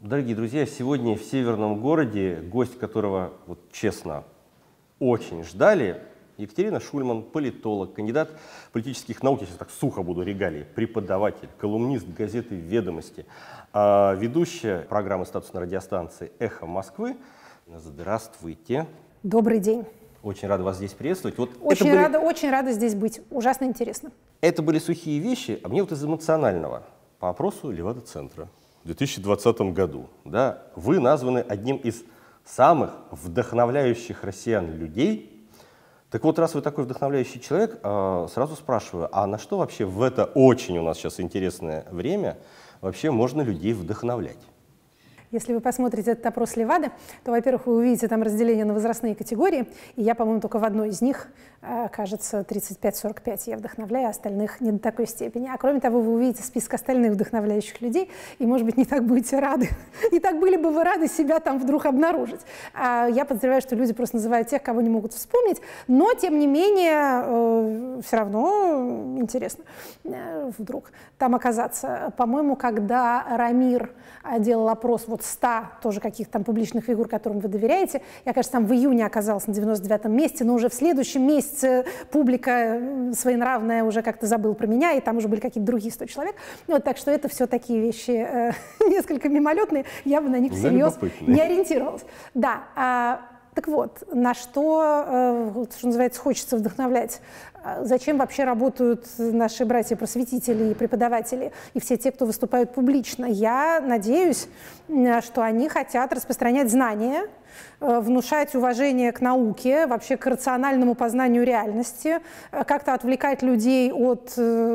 Дорогие друзья, сегодня в северном городе, гость которого, вот честно, очень ждали, Екатерина Шульман, политолог, кандидат политических наук, я сейчас так сухо буду регалии, преподаватель, колумнист газеты «Ведомости», ведущая программы статусной радиостанции «Эхо Москвы». Здравствуйте. Добрый день. Очень рада вас здесь приветствовать. Вот очень рада здесь быть. Ужасно интересно. Это были сухие вещи, а мне вот из эмоционального. По опросу Левада-центра в 2020 году, да, вы названы одним из самых вдохновляющих россиян людей. Так вот, раз вы такой вдохновляющий человек, сразу спрашиваю, а на что вообще в это очень у нас сейчас интересное время вообще можно людей вдохновлять? Если вы посмотрите этот опрос Левады, то, во-первых, вы увидите там разделение на возрастные категории, и я, по-моему, только в одной из них, кажется, 35-45 я вдохновляю, остальных не до такой степени. А кроме того, вы увидите список остальных вдохновляющих людей, и, может быть, не так будете рады, не так были бы вы рады себя там вдруг обнаружить. Я подозреваю, что люди просто называют тех, кого не могут вспомнить, но, тем не менее, все равно интересно вдруг там оказаться. По-моему, когда Рамир делал опрос 100 тоже каких-то там публичных фигур, которым вы доверяете. Я, кажется, там в июне оказалась на 99-м месте, но уже в следующем месяце публика своенравная уже как-то забыла про меня, и там уже были какие-то другие 100 человек. Вот, так что это все такие вещи несколько мимолетные, я бы на них всерьез не ориентировалась. Да, так вот, на что называется, хочется вдохновлять. Зачем вообще работают наши братья-просветители и преподаватели, и все те, кто выступают публично? Я надеюсь, что они хотят распространять знания, внушать уважение к науке, вообще к рациональному познанию реальности, как-то отвлекать людей от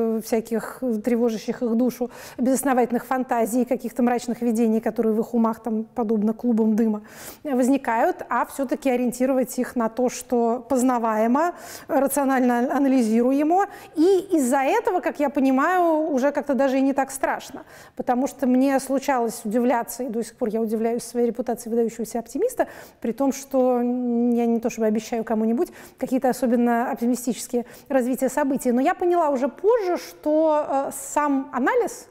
всяких тревожащих их душу безосновательных фантазий, каких-то мрачных видений, которые в их умах, там, подобно клубам дыма, возникают, а все-таки ориентировать их на то, что познаваемо, рационально анализируемо. И из-за этого, как я понимаю, уже как-то даже и не так страшно, потому что мне случалось удивляться, и до сих пор я удивляюсь своей репутации выдающегося оптимиста, при том, что я не то чтобы обещаю кому-нибудь какие-то особенно оптимистические развития событий, но я поняла уже позже, что сам анализ,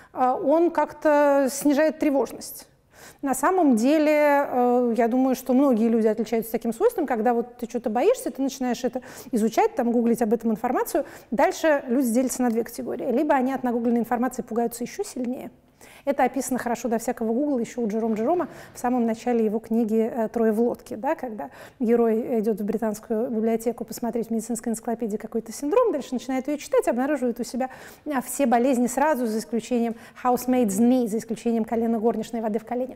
он как-то снижает тревожность. На самом деле, я думаю, что многие люди отличаются таким свойством, когда вот ты что-то боишься, ты начинаешь это изучать, там, гуглить об этом информацию, дальше люди делятся на две категории. Либо они от нагугленной информации пугаются еще сильнее. Это описано хорошо до всякого Гугла еще у Джерома в самом начале его книги «Трое в лодке», да, когда герой идет в британскую библиотеку посмотреть в медицинской энциклопедии какой-то синдром, дальше начинает ее читать, обнаруживает у себя все болезни сразу, за исключением housemaid's knee, за исключением колена горничной, воды в колене.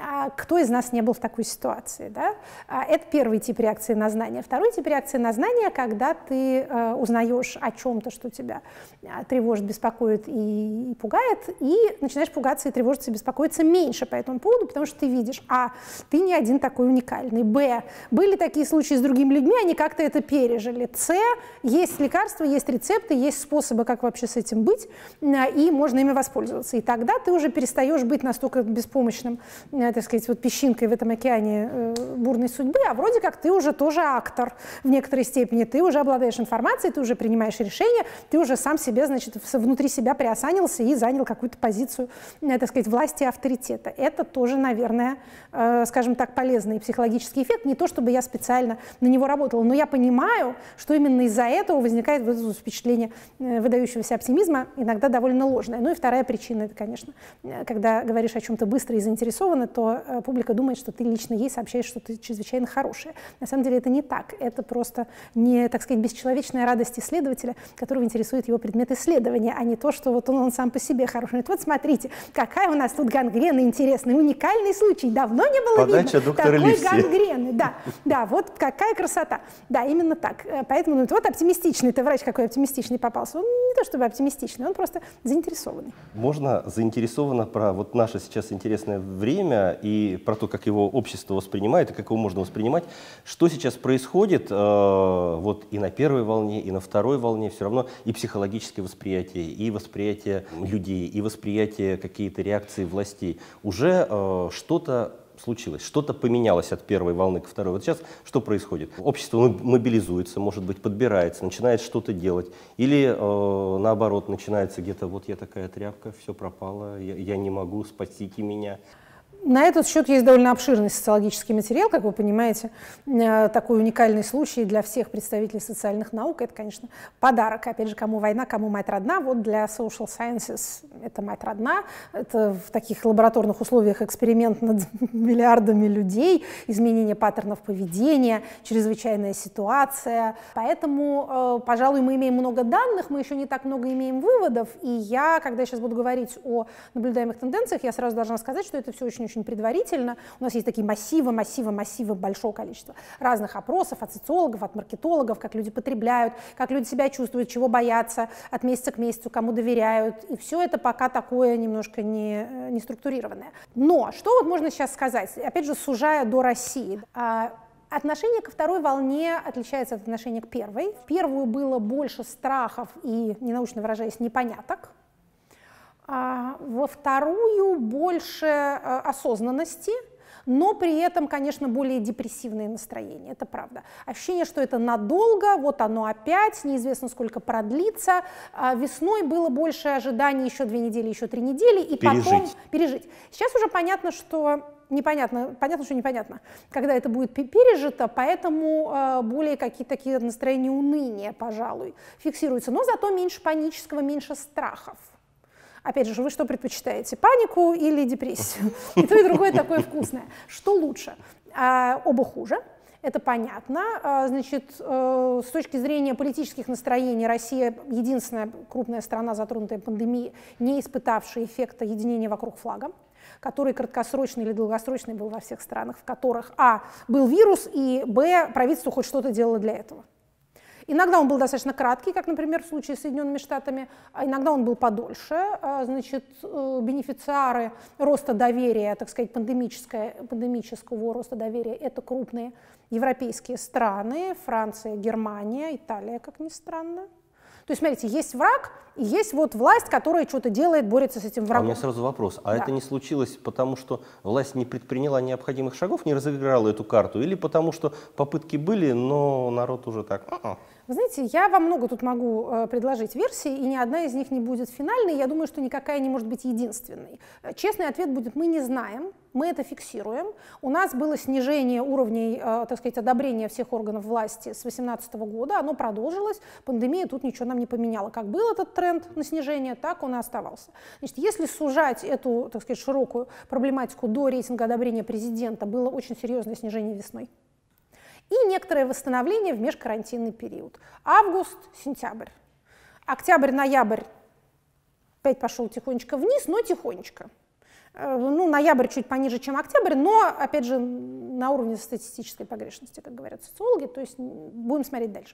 Кто из нас не был в такой ситуации? Да? Это первый тип реакции на знание. Второй тип реакции на знание, когда ты узнаешь о чем-то, что тебя тревожит, беспокоит и пугает, и начинаешь пугаться и тревожиться, и беспокоиться меньше по этому поводу, потому что ты видишь, ты не один такой уникальный, были такие случаи с другими людьми, они как-то это пережили, есть лекарства, есть рецепты, есть способы, как вообще с этим быть, и можно ими воспользоваться. И тогда ты уже перестаешь быть настолько беспомощным, так сказать, вот песчинкой в этом океане бурной судьбы, а вроде как ты уже тоже актор в некоторой степени, ты уже обладаешь информацией, ты уже принимаешь решения, ты уже сам себе, значит, внутри себя приосанился и занял какую-то позицию, так сказать, власти и авторитета. Это тоже, наверное, скажем так, полезный психологический эффект. Не то, чтобы я специально на него работала, но я понимаю, что именно из-за этого возникает вот это впечатление выдающегося оптимизма, иногда довольно ложное. Ну и вторая причина, это, конечно, когда говоришь о чем-то быстро и заинтересованно, то публика думает, что ты лично ей сообщаешь что-то чрезвычайно хорошее. На самом деле это не так. Это просто не, так сказать, бесчеловечная радость исследователя, которого интересует его предмет исследования, а не то, что вот он сам по себе хороший. Вот смотрите, какая у нас тут гангрена интересная, уникальный случай, давно не было Подача видно такой гангрены. Да, вот какая красота. Да, именно так. Поэтому вот оптимистичный, ты врач какой оптимистичный попался. Он не то чтобы оптимистичный, он просто заинтересованный. Можно заинтересованно про вот наше сейчас интересное время и про то, как его общество воспринимает и как его можно воспринимать, что сейчас происходит вот и на первой волне, и на второй волне, все равно и психологическое восприятие, и восприятие людей, и восприятие какие-то реакции властей. Уже что-то случилось, что-то поменялось от первой волны к второй. Вот сейчас что происходит? Общество мобилизуется, может быть, подбирается, начинает что-то делать. Или наоборот, начинается где-то, вот я такая тряпка, все пропало, я не могу, спасите меня. На этот счет есть довольно обширный социологический материал, как вы понимаете, такой уникальный случай для всех представителей социальных наук. Это, конечно, подарок. Опять же, кому война, кому мать родна. Вот для social sciences это мать родна. Это в таких лабораторных условиях эксперимент над миллиардами людей, изменение паттернов поведения, чрезвычайная ситуация. Поэтому, пожалуй, мы имеем много данных, мы еще не так много имеем выводов. И я, когда я сейчас буду говорить о наблюдаемых тенденциях, я сразу должна сказать, что это все очень предварительно. У нас есть такие массивы, большого количества разных опросов от социологов, от маркетологов, как люди потребляют, как люди себя чувствуют, чего боятся от месяца к месяцу, кому доверяют. И все это пока такое немножко не структурированное. Но что вот можно сейчас сказать, опять же, сужая до России. Отношение ко второй волне отличается от отношения к первой. В первую было больше страхов и, ненаучно выражаясь, непоняток. Во вторую больше осознанности, но при этом, конечно, более депрессивные настроения, это правда. Ощущение, что это надолго, вот оно опять, неизвестно сколько продлится. Весной было больше ожиданий еще 2 недели, еще 3 недели, и потом пережить. Сейчас уже понятно, что непонятно, когда это будет пережито, поэтому более какие-то такие настроения уныния, пожалуй, фиксируются, но зато меньше панического, меньше страхов. Опять же, вы что предпочитаете, панику или депрессию? И то, и другое такое вкусное. Что лучше? Оба хуже, это понятно. Значит, с точки зрения политических настроений, Россия единственная крупная страна, затронутая пандемией, не испытавшая эффекта единения вокруг флага, который краткосрочный или долгосрочный был во всех странах, в которых, был вирус, и, правительство хоть что-то делало для этого. Иногда он был достаточно краткий, как, например, в случае с Соединенными Штатами, а иногда он был подольше. Значит, бенефициары роста доверия, так сказать, пандемического роста доверия, это крупные европейские страны, Франция, Германия, Италия, как ни странно. То есть, смотрите, есть враг, и есть вот власть, которая что-то делает, борется с этим врагом. У меня сразу вопрос. Это не случилось потому, что власть не предприняла необходимых шагов, не разыграла эту карту, или потому что попытки были, но народ уже так... Вы знаете, я вам много тут могу предложить версий, и ни одна из них не будет финальной. Я думаю, что никакая не может быть единственной. Честный ответ будет: мы не знаем, мы это фиксируем. У нас было снижение уровней, так сказать, одобрения всех органов власти с 2018 года, оно продолжилось, пандемия тут ничего нам не поменяла. Как был этот тренд на снижение, так он и оставался. Значит, если сужать эту, так сказать, широкую проблематику до рейтинга одобрения президента, было очень серьезное снижение весной. И некоторое восстановление в межкарантинный период. Август, сентябрь. Октябрь, ноябрь опять пошел тихонечко вниз, но тихонечко. Ну, ноябрь чуть пониже, чем октябрь, но, опять же, на уровне статистической погрешности, как говорят социологи, то есть будем смотреть дальше.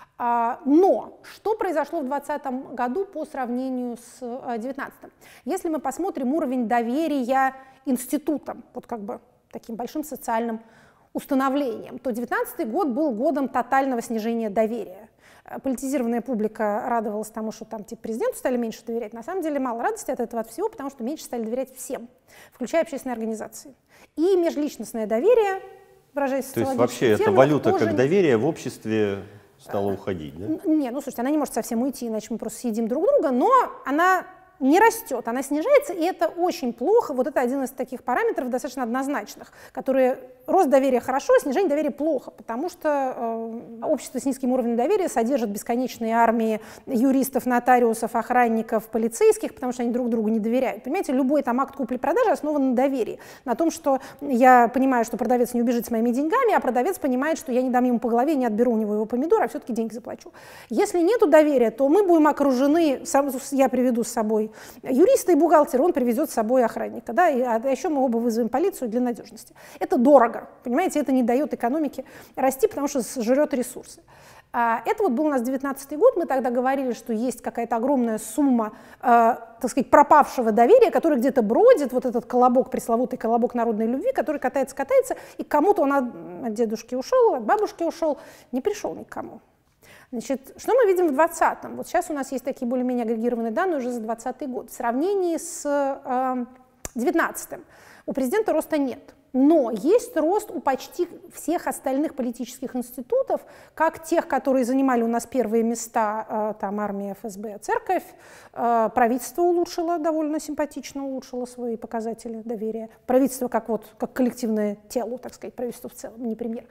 Но что произошло в 2020 году по сравнению с 2019? Если мы посмотрим уровень доверия институтам, вот как бы таким большим социальным установлением, то 2019 год был годом тотального снижения доверия. Политизированная публика радовалась тому, что там типа президенту стали меньше доверять. На самом деле мало радости от этого, от всего, потому что меньше стали доверять всем, включая общественные организации. И межличностное доверие, выражаясь социологическим термином, то есть вообще эта валюта как доверие в обществе стала уходить, да? Не, ну слушайте, она не может совсем уйти, иначе мы просто съедим друг друга, но она не растет, она снижается, и это очень плохо. Вот это один из таких параметров достаточно однозначных, которые рост доверия хорошо, снижение доверия плохо, потому что общество с низким уровнем доверия содержит бесконечные армии юристов, нотариусов, охранников, полицейских, потому что они друг другу не доверяют. Понимаете, любой там акт купли-продажи основан на доверии, на том, что я понимаю, что продавец не убежит с моими деньгами, а продавец понимает, что я не дам ему по голове, не отберу у него его помидор, а все-таки деньги заплачу. Если нету доверия, то мы будем окружены, я приведу с собой юриста и бухгалтера, он привезет с собой охранника, да, а еще мы оба вызовем полицию для надежности. Это дорого, понимаете, это не дает экономике расти, потому что сжрет ресурсы. Это вот был у нас 2019 год, мы тогда говорили, что есть какая-то огромная сумма, так сказать, пропавшего доверия, который где-то бродит, вот этот колобок, пресловутый колобок народной любви, который катается, и к кому-то он от дедушки ушел, от бабушки ушел, не пришел никому. Значит, что мы видим в 2020-м? Вот сейчас у нас есть такие более-менее агрегированные данные уже за 2020 год. В сравнении с 2019-м у президента роста нет. Но есть рост у почти всех остальных политических институтов, как тех, которые занимали у нас первые места, там армия, ФСБ, церковь, правительство улучшило, довольно симпатично улучшило свои показатели доверия. Правительство как коллективное тело, так сказать, правительство в целом, не премьер.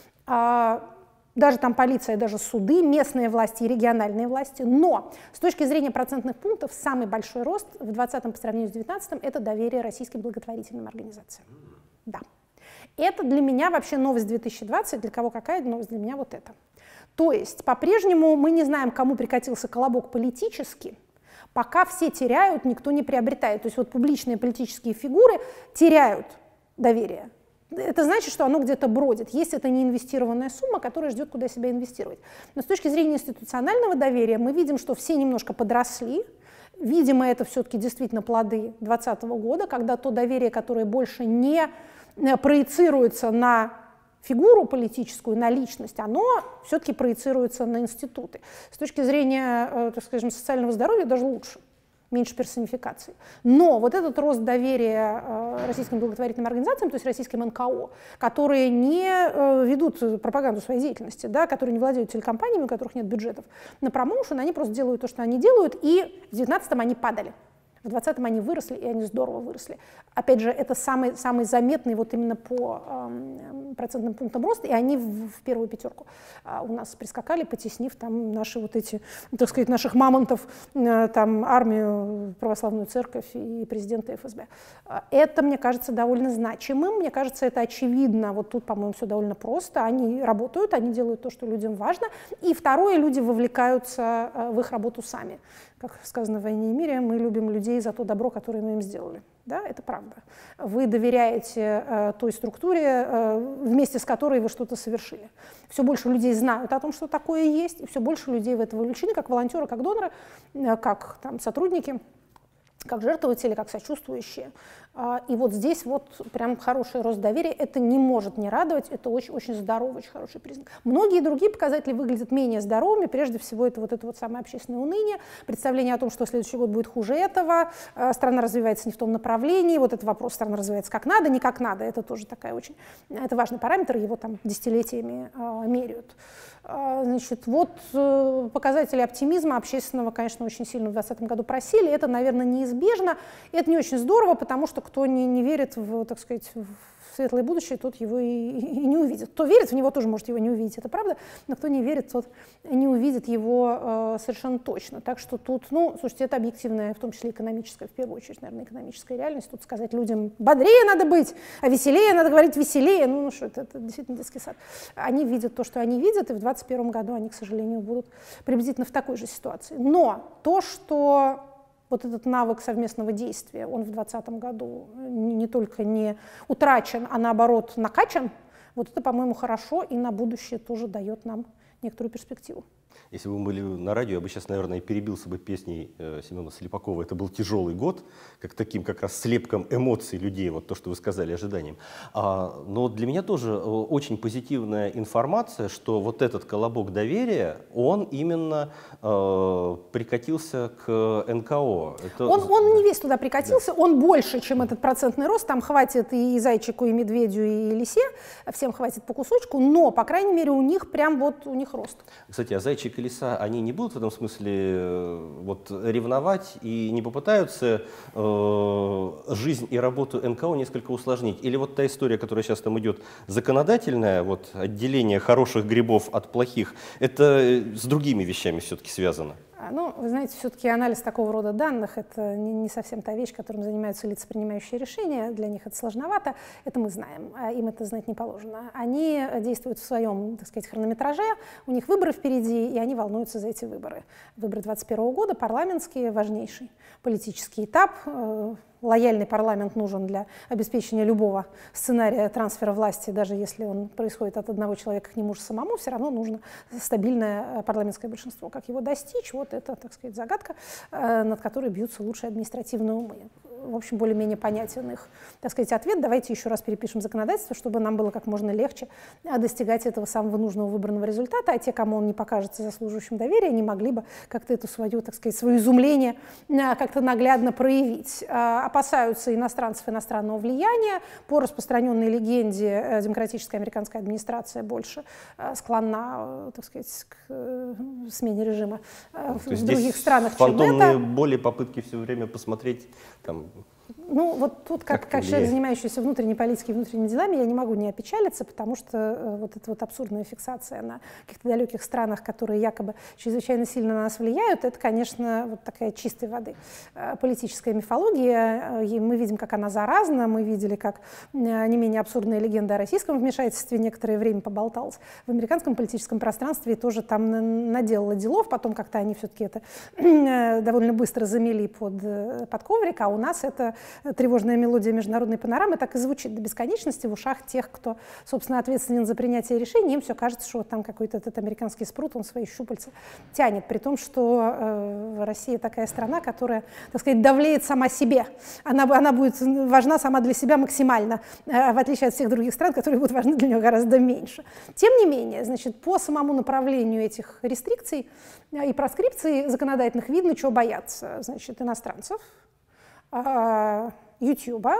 Даже там полиция, даже суды, местные власти и региональные власти. Но с точки зрения процентных пунктов самый большой рост в 2020 по сравнению с 2019 – это доверие российским благотворительным организациям. Да. Это для меня вообще новость 2020. Для кого какая новость? Для меня вот это. То есть по-прежнему мы не знаем, кому прикатился колобок политически, пока все теряют, никто не приобретает. То есть вот публичные политические фигуры теряют доверие. Это значит, что оно где-то бродит, если это не инвестированная сумма, которая ждет, куда себя инвестировать. Но с точки зрения институционального доверия мы видим, что все немножко подросли. Видимо, это все-таки действительно плоды 2020 года, когда то доверие, которое больше не проецируется на фигуру политическую, на личность, оно все-таки проецируется на институты. С точки зрения, так скажем, социального здоровья даже лучше, меньше персонификации. Но вот этот рост доверия российским благотворительным организациям, то есть российским НКО, которые не ведут пропаганду своей деятельности, да, которые не владеют телекомпаниями, у которых нет бюджетов на промоушен, они просто делают то, что они делают, и в 2019-м они падали. В 2020-м они выросли, и они здорово выросли. Опять же, это самый заметный вот именно по процентным пунктам роста, и они в первую пятерку у нас прискакали, потеснив там наши вот эти, так сказать, наших мамонтов, там армию, православную церковь и президента ФСБ. Это, мне кажется, довольно значимым, мне кажется, это очевидно. Вот тут, по-моему, все довольно просто. Они работают, они делают то, что людям важно. И второе, люди вовлекаются в их работу сами. Как сказано в «Войне и мире», мы любим людей за то добро, которое мы им сделали. Да, это правда. Вы доверяете той структуре, вместе с которой вы что-то совершили. Все больше людей знают о том, что такое есть, и все больше людей в это вовлечены, как волонтеры, как доноры, как там, сотрудники, как жертвователи, как сочувствующие. И вот здесь вот прям хороший рост доверия. Это не может не радовать, это очень-очень здоровый, очень хороший признак. Многие другие показатели выглядят менее здоровыми. Прежде всего это вот самое общественное уныние, представление о том, что следующий год будет хуже этого, страна развивается не в том направлении, вот этот вопрос, страна развивается как надо, не как надо. Это тоже такая очень, это важный параметр, его там десятилетиями меряют. Значит, вот показатели оптимизма общественного, конечно, очень сильно в 2020 году просели. Это, наверное, неизбежно. И это не очень здорово, потому что кто не верит в, так сказать, в светлое будущее, тот его и не увидит. Кто верит в него, тоже может его не увидеть, это правда, но кто не верит, тот не увидит его совершенно точно. Так что тут, ну, слушайте, это объективная, в том числе экономическая, в первую очередь, наверное, экономическая реальность. Тут сказать людям бодрее надо быть, а веселее надо говорить веселее. Ну что, это действительно детский сад. Они видят то, что они видят, и в 2021 году они, к сожалению, будут приблизительно в такой же ситуации. Но то, что вот этот навык совместного действия, он в 2020 году не только не утрачен, а наоборот накачан, вот это, по-моему, хорошо и на будущее тоже дает нам некоторую перспективу. Если бы мы были на радио, я бы сейчас, наверное, перебился бы песней Семена Слепакова. Это был тяжелый год, как таким как раз слепком эмоций людей, вот то, что вы сказали, ожиданием. Но для меня тоже очень позитивная информация, что вот этот колобок доверия, он именно прикатился к НКО. Это... Он не весь туда прикатился, да. Он больше, чем этот процентный рост. Там хватит и зайчику, и медведю, и лисе, всем хватит по кусочку, но, по крайней мере, у них прям вот, у них рост. Кстати, а зайчик и лиса, они не будут в этом смысле вот ревновать и не попытаются жизнь и работу НКО несколько усложнить? Или вот та история, которая сейчас там идет, законодательная, вот отделение хороших грибов от плохих, это с другими вещами все-таки связано? Ну, вы знаете, все-таки анализ такого рода данных – это не совсем та вещь, которым занимаются лица, принимающие решения. Для них это сложновато, это мы знаем, а им это знать не положено. Они действуют в своем, так сказать, хронометраже, у них выборы впереди, и они волнуются за эти выборы. Выборы 2021 года, парламентские, важнейший политический этап. Лояльный парламент нужен для обеспечения любого сценария трансфера власти, даже если он происходит от одного человека к нему же самому, все равно нужно стабильное парламентское большинство. Как его достичь, вот это, так сказать, загадка, над которой бьются лучшие административные умы. в общем, более-менее понятен их, так сказать, ответ. Давайте еще раз перепишем законодательство, чтобы нам было как можно легче достигать этого самого нужного выбранного результата, а те, кому он не покажется заслуживающим доверия, не могли бы как-то эту свою, так сказать, свое изумление как-то наглядно проявить. Опасаются иностранцев, иностранного влияния. По распространенной легенде демократическая американская администрация больше склонна, так сказать, к смене режима в других странах, чем это. Фантомные боли, попытки все время посмотреть там. Ну, вот тут, как человек, занимающийся внутренней политикой и внутренними делами, я не могу не опечалиться, потому что вот эта вот абсурдная фиксация на каких-то далеких странах, которые якобы чрезвычайно сильно на нас влияют, это, конечно, вот такая чистой воды политическая мифология. И мы видим, как она заразна, мы видели, как не менее абсурдная легенда о российском вмешательстве некоторое время поболталась в американском политическом пространстве и тоже там наделала делов, потом как-то они все-таки это довольно быстро замели под коврик, а у нас это тревожная мелодия международной панорамы так и звучит до бесконечности в ушах тех, кто, собственно, ответственен за принятие решений. Им все кажется, что вот там какой-то этот американский спрут, он свои щупальца тянет, при том, что Россия такая страна, которая, так сказать, давлеет сама себе. Она будет важна сама для себя максимально, в отличие от всех других стран, которые будут важны для нее гораздо меньше. Тем не менее, значит, по самому направлению этих рестрикций и проскрипций законодательных видно, чего боятся. Значит, иностранцев, Ютуба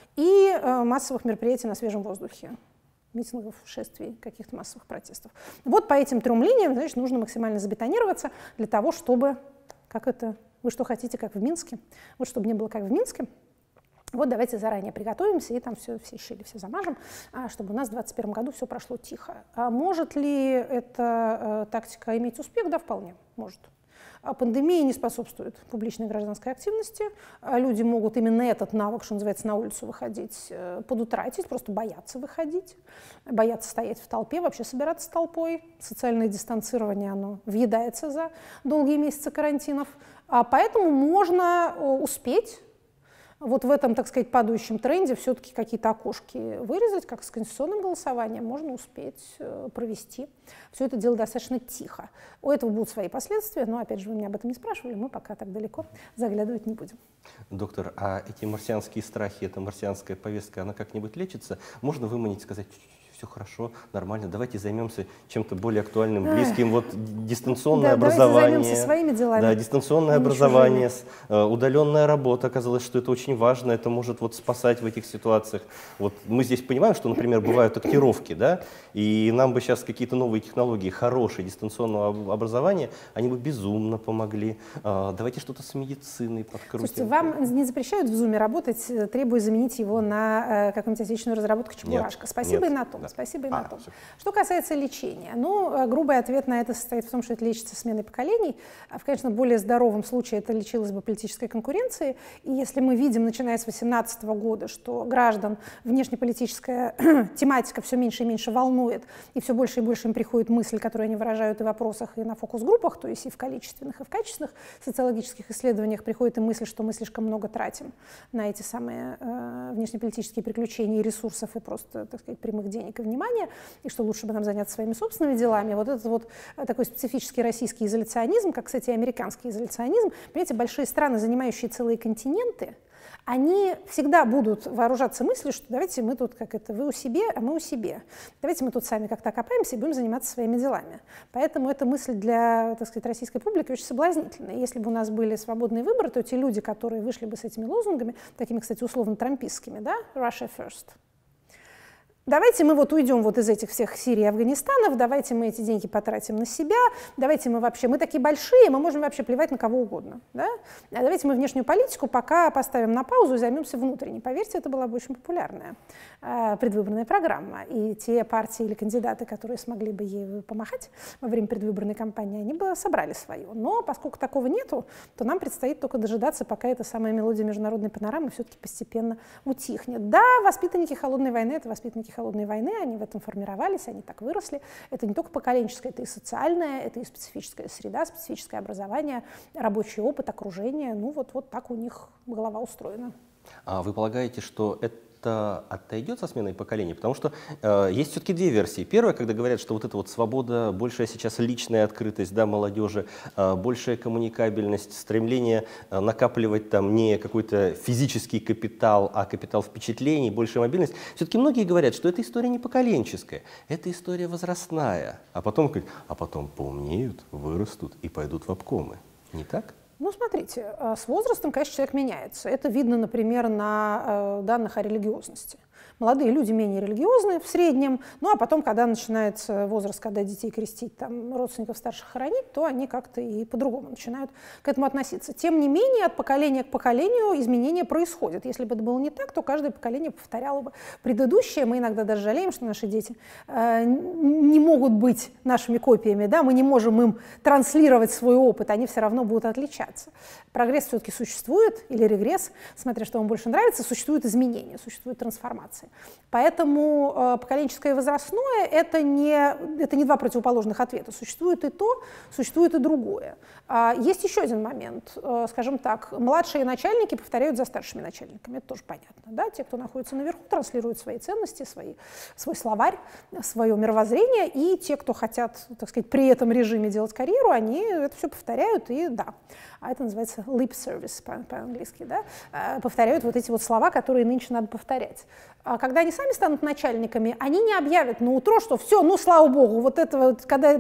и массовых мероприятий на свежем воздухе, митингов, шествий, каких-то массовых протестов. Вот по этим трем линиям, значит, нужно максимально забетонироваться для того, чтобы, как это, вы что хотите, как в Минске, вот чтобы не было как в Минске. Вот давайте заранее приготовимся и там все щели все замажем, чтобы у нас в 2021 году все прошло тихо. А может ли эта тактика иметь успех? Да, вполне может. Пандемия не способствует публичной гражданской активности. Люди могут именно этот навык, что называется, на улицу выходить, подутратить, просто боятся выходить, боятся стоять в толпе, вообще собираться с толпой. Социальное дистанцирование, оно въедается за долгие месяцы карантинов. Поэтому можно успеть вот в этом, так сказать, падающем тренде все-таки какие-то окошки вырезать, как с конституционным голосованием, можно успеть провести. Все это дело достаточно тихо. У этого будут свои последствия, но, опять же, вы меня об этом не спрашивали, мы пока так далеко заглядывать не будем. Доктор, а эти марсианские страхи, эта марсианская повестка, она как-нибудь лечится? Можно выманить, сказать, все хорошо, нормально, давайте займемся чем-то более актуальным, близким, вот дистанционное образование. Давайте займемся своими делами. Да, дистанционное образование, удаленная работа, оказалось, что это очень важно, это может вот спасать в этих ситуациях. Вот мы здесь понимаем, что, например, бывают актировки, да, и нам бы сейчас какие-то новые технологии, хорошие дистанционного образования, они бы безумно помогли. Давайте что-то с медициной подкрутим. Слушайте, вам не запрещают в Zoom работать, требуя заменить его на какую-нибудь отечественную разработку Чебурашка? Спасибо и на том. Да. Спасибо и на том. Что касается лечения, ну, грубый ответ на это состоит в том, что это лечится сменой поколений. В, конечно, более здоровом случае это лечилось бы политической конкуренцией. И если мы видим, начиная с 2018 года, что граждан внешнеполитическая тематика все меньше и меньше волнует, и все больше и больше им приходит мысль, которую они выражают и в вопросах, и на фокус-группах, то есть и в количественных, и в качественных социологических исследованиях приходит и мысль, что мы слишком много тратим на эти самые внешнеполитические приключения и ресурсов, и просто, так сказать, прямых денег и внимания, и что лучше бы нам заняться своими собственными делами. Вот этот вот такой специфический российский изоляционизм, как, кстати, и американский изоляционизм, понимаете, большие страны, занимающие целые континенты, они всегда будут вооружаться мыслью, что давайте мы тут, как это, вы у себе, а мы у себе. Давайте мы тут сами как-то окопаемся и будем заниматься своими делами. Поэтому эта мысль для, так сказать, российской публики очень соблазнительная. Если бы у нас были свободные выборы, то те люди, которые вышли бы с этими лозунгами, такими, кстати, условно-трампистскими, да, Russia first, давайте мы вот уйдем вот из этих всех Сирии и Афганистанов, давайте мы эти деньги потратим на себя, давайте мы вообще, мы такие большие, мы можем вообще плевать на кого угодно. Да? А давайте мы внешнюю политику пока поставим на паузу и займемся внутренней. Поверьте, это была бы очень популярная предвыборная программа. И те партии или кандидаты, которые смогли бы ей помахать во время предвыборной кампании, они бы собрали свое. Но поскольку такого нету, то нам предстоит только дожидаться, пока эта самая мелодия международной панорамы все-таки постепенно утихнет. Да, воспитанники холодной войны — это воспитанники холодной войны, они в этом формировались, они так выросли. Это не только поколенческое, это и социальное, это и специфическая среда, специфическое образование, рабочий опыт, окружение. Ну вот так у них голова устроена. А вы полагаете, что это отойдет со сменой поколений? Потому что есть все-таки две версии. Первая, когда говорят, что вот эта вот свобода, большая сейчас личная открытость, да, молодежи, большая коммуникабельность, стремление накапливать там не какой-то физический капитал, а капитал впечатлений, большая мобильность. Все-таки многие говорят, что эта история не поколенческая, это история возрастная. А потом поумнеют, вырастут и пойдут в обкомы. Не так? Ну, смотрите, с возрастом, конечно, человек меняется. Это видно, например, на данных о религиозности. Молодые люди менее религиозные в среднем, ну а потом, когда начинается возраст, когда детей крестить, там, родственников старших хоронить, то они как-то и по-другому начинают к этому относиться. Тем не менее, от поколения к поколению изменения происходят. Если бы это было не так, то каждое поколение повторяло бы предыдущее. Мы иногда даже жалеем, что наши дети не могут быть нашими копиями, да? Мы не можем им транслировать свой опыт, они все равно будут отличаться. Прогресс все-таки существует, или регресс, смотря что вам больше нравится, существуют изменения, существует трансформация. Поколенческое и возрастное – это не два противоположных ответа. Существует и то, существует и другое. Есть еще один момент. Скажем так, младшие начальники повторяют за старшими начальниками. Это тоже понятно. Да? Те, кто находится наверху, транслируют свои ценности, свой словарь, свое мировоззрение. И те, кто хотят, так сказать, при этом режиме делать карьеру, они это все повторяют. И да, это называется lip service по-английски. Да? Повторяют вот эти вот слова, которые нынче надо повторять. А когда они сами станут начальниками, они не объявят на утро, что все, ну, слава богу, вот это вот, когда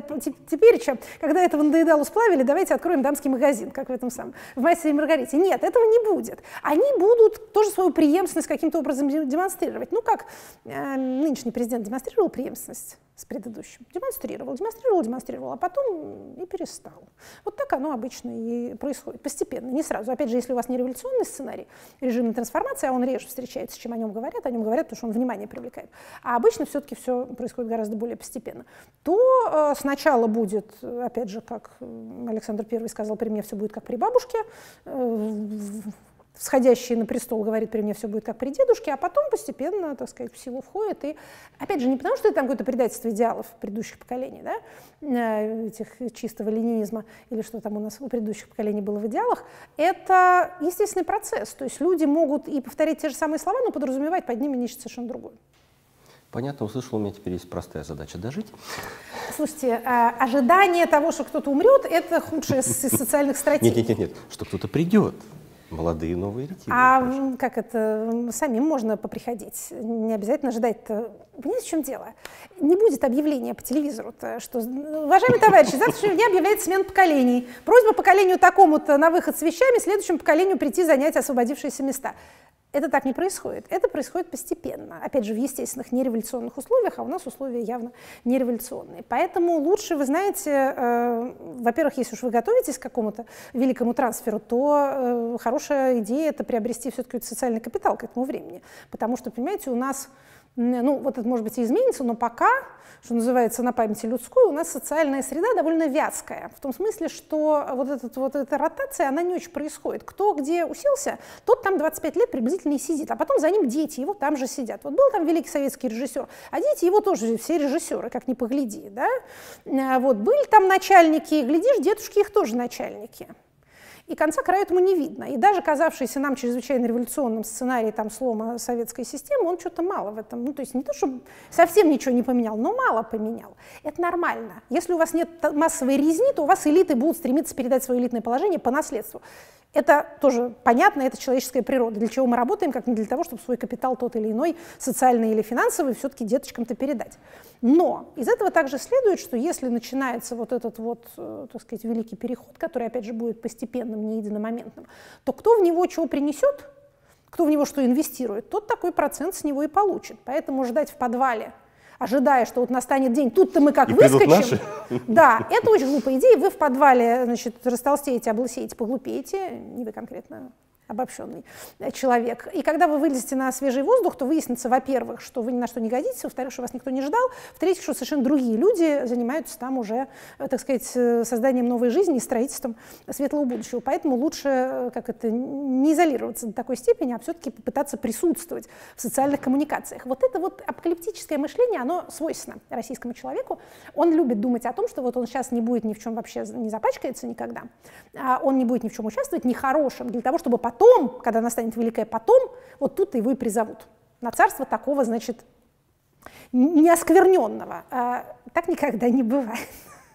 этого надоедало сплавили, давайте откроем дамский магазин, как в этом самом, в «Мастере и Маргарите». Нет, этого не будет. Они будут тоже свою преемственность каким-то образом демонстрировать. Ну, как нынешний президент демонстрировал преемственность с предыдущим. Демонстрировал, а потом и перестал. Вот так оно обычно и происходит, постепенно, не сразу. Опять же, если у вас не революционный сценарий, режимной трансформации, а он реже встречается, чем о нем говорят, потому что он внимание привлекает, а обычно все-таки все происходит гораздо более постепенно, то сначала будет, опять же, как Александр I сказал, при мне все будет как при бабушке, всходящий на престол говорит, при мне все будет как при дедушке, а потом постепенно, так сказать, всего входит. И, опять же, не потому, что это там какое-то предательство идеалов предыдущих поколений, да, этих чистого ленинизма, или что там у нас у предыдущих поколений было в идеалах, это естественный процесс. То есть люди могут и повторять те же самые слова, но подразумевать под ними нечто совершенно другое. Понятно, услышал, у меня теперь есть простая задача – дожить. Слушайте, ожидание того, что кто-то умрет, это худшая из социальных стратегий. Нет, что кто-то придет. Молодые новые ретивые. А как это, самим можно поприходить, не обязательно ждать-то. Понимаете, в чем дело? Не будет объявления по телевизору-то, что, уважаемые товарищи, с завтрашнего дня объявляется смена поколений. Просьба поколению такому-то на выход с вещами, следующему поколению прийти занять освободившиеся места. Это так не происходит. Это происходит постепенно. Опять же, в естественных нереволюционных условиях, а у нас условия явно нереволюционные. Поэтому лучше, вы знаете, во-первых, если уж вы готовитесь к какому-то великому трансферу, то хорошая идея – это приобрести все-таки социальный капитал к этому времени. Потому что, понимаете, у нас, ну, вот это, может быть, и изменится, но пока, что называется, на памяти людской, у нас социальная среда довольно вязкая. В том смысле, что вот эта ротация, она не очень происходит. Кто где уселся, тот там 25 лет приблизительно и сидит, а потом за ним дети его там же сидят. Вот был там великий советский режиссер, а дети его тоже все режиссеры, как ни погляди. Да? Вот, были там начальники, глядишь, дедушки их тоже начальники. И конца краю этому не видно. И даже казавшийся нам чрезвычайно революционным сценарий там, слома советской системы, он что-то мало в этом. Ну, то есть не то, что совсем ничего не поменял, но мало поменял. Это нормально. Если у вас нет массовой резни, то у вас элиты будут стремиться передать свое элитное положение по наследству. Это тоже понятно, это человеческая природа. Для чего мы работаем, как не для того, чтобы свой капитал тот или иной, социальный или финансовый, все-таки деточкам-то передать. Но из этого также следует, что если начинается вот этот вот, так сказать, великий переход, который, опять же, будет постепенным, не единомоментным, то кто в него чего принесет, кто в него что инвестирует, тот такой процент с него и получит. Поэтому ждать в подвале, ожидая, что вот настанет день, тут-то мы как выскочим. Да, это очень глупая идея. Вы в подвале, значит, растолстеете, облысеете, поглупеете, не вы конкретно, обобщенный человек. И когда вы вылезете на свежий воздух, то выяснится, во-первых, что вы ни на что не годитесь, во-вторых, что вас никто не ждал, в-третьих, что совершенно другие люди занимаются там уже, так сказать, созданием новой жизни и строительством светлого будущего. Поэтому лучше не изолироваться до такой степени, а все-таки попытаться присутствовать в социальных коммуникациях. Вот это вот апокалиптическое мышление, оно свойственно российскому человеку. Он любит думать о том, что вот он сейчас не будет ни в чем вообще, не запачкается никогда, он не будет ни в чем участвовать, ни хорошим, для того, чтобы потом, когда настанет великое потом, вот тут его и призовут на царство такого, значит, неоскверненного. Так никогда не бывает.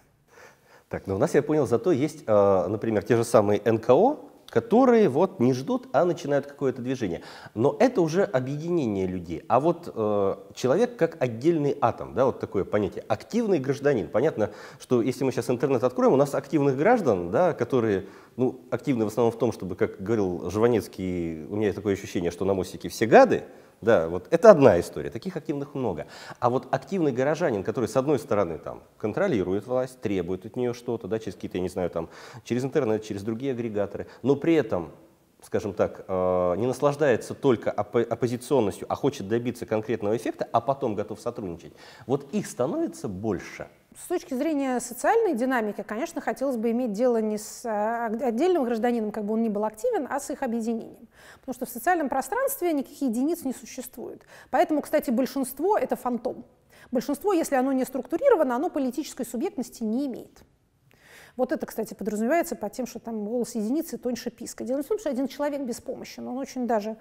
Так, ну у нас, я понял, зато есть, например, те же самые НКО, которые вот не ждут, а начинают какое-то движение. Но это уже объединение людей. А вот человек как отдельный атом, да, вот такое понятие, активный гражданин. Понятно, что если мы сейчас интернет откроем, у нас активных граждан, да, которые, ну, активны в основном в том, чтобы, как говорил Жванецкий, у меня такое ощущение, что на мостике все гады. Да, вот это одна история, таких активных много. А вот активный горожанин, который с одной стороны там контролирует власть, требует от нее что-то, да, через какие-то, я не знаю, там, через интернет, через другие агрегаторы, но при этом, скажем так, не наслаждается только оппозиционностью, а хочет добиться конкретного эффекта, а потом готов сотрудничать, вот их становится больше. С точки зрения социальной динамики, конечно, хотелось бы иметь дело не с отдельным гражданином, как бы он ни был активен, а с их объединением. Потому что в социальном пространстве никаких единиц не существует. Поэтому, кстати, большинство — это фантом. Большинство, если оно не структурировано, оно политической субъектности не имеет. Вот это, кстати, подразумевается под тем, что там голос единицы тоньше писка. Дело в том, что один человек беспомощен, он очень даже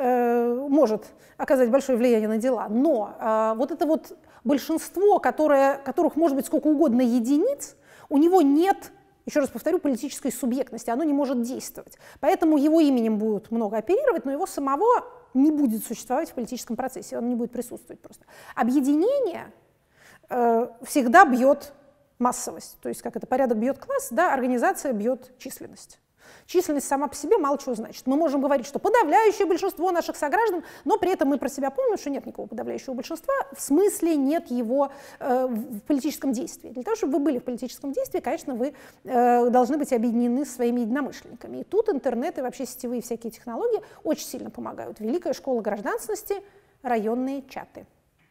может оказать большое влияние на дела. Но вот это вот большинство, которых может быть сколько угодно единиц, у него нет, еще раз повторю, политической субъектности, оно не может действовать. Поэтому его именем будут много оперировать, но его самого не будет существовать в политическом процессе, он не будет присутствовать просто. Объединение всегда бьет массовость, то есть как это порядок бьет класс, да, организация бьет численность. Численность сама по себе мало чего значит. Мы можем говорить, что подавляющее большинство наших сограждан, но при этом мы про себя помним, что нет никакого подавляющего большинства, в смысле нет его в политическом действии. Для того, чтобы вы были в политическом действии, конечно, вы должны быть объединены своими единомышленниками. И тут интернет и вообще сетевые всякие технологии очень сильно помогают. Великая школа гражданственности, районные чаты.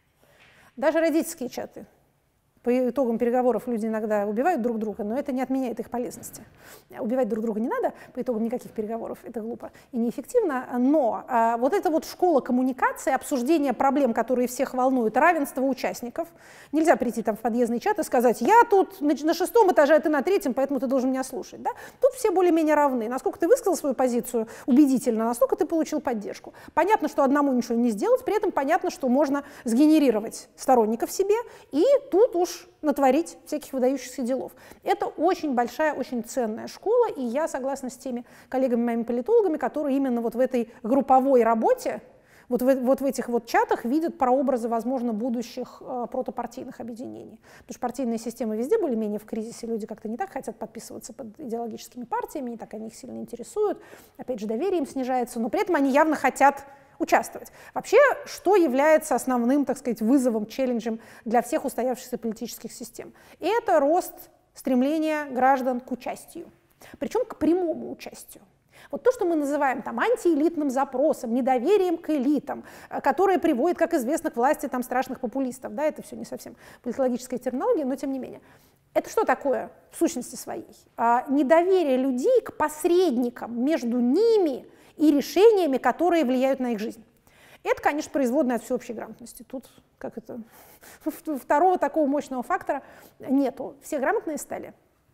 Даже родительские чаты. По итогам переговоров люди иногда убивают друг друга, но это не отменяет их полезности. Убивать друг друга не надо по итогам никаких переговоров, это глупо и неэффективно, но вот эта вот школа коммуникации, обсуждения проблем, которые всех волнуют, равенство участников. Нельзя прийти там в подъездный чат и сказать: я тут на 6-м этаже, а ты на 3-м, поэтому ты должен меня слушать. Да? Тут все более-менее равны. Насколько ты высказал свою позицию убедительно, настолько ты получил поддержку. Понятно, что одному ничего не сделать, при этом понятно, что можно сгенерировать сторонников себе, и тут уж натворить всяких выдающихся делов. Это очень большая, очень ценная школа, и я согласна с теми коллегами, моими политологами, которые именно вот в этой групповой работе, вот в этих вот чатах видят прообразы, возможно, будущих протопартийных объединений. Потому что партийные системы везде более-менее в кризисе, люди как-то не так хотят подписываться под идеологическими партиями, не так они их сильно интересуют, опять же, доверие им снижается, но при этом они явно хотят участвовать. Вообще, что является основным, так сказать, вызовом, челленджем для всех устоявшихся политических систем? Это рост стремления граждан к участию, причем к прямому участию. Вот то, что мы называем там антиэлитным запросом, недоверием к элитам, которое приводит, как известно, к власти там страшных популистов, да, это все не совсем политологическая терминология, но тем не менее. Это что такое в сущности своей? Недоверие людей к посредникам между ними и решениями, которые влияют на их жизнь. Это, конечно, производная от всеобщей грамотности. Тут как это, второго такого мощного фактора нету. Все грамотные стали.